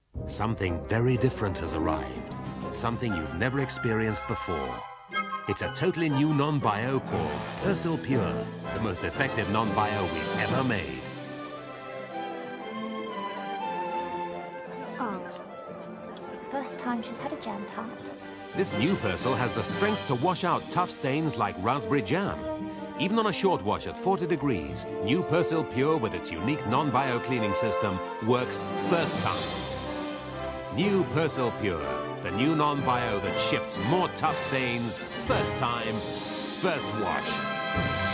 Something very different has arrived. Something you've never experienced before. It's a totally new non-bio called Persil Pure, the most effective non-bio we've ever made. Oh, it's the first time she's had a jam tart. This new Persil has the strength to wash out tough stains like raspberry jam. Even on a short wash at 40 degrees, new Persil Pure with its unique non-bio cleaning system works first time. New Persil Pure, the new non-bio that shifts more tough stains first time, first wash.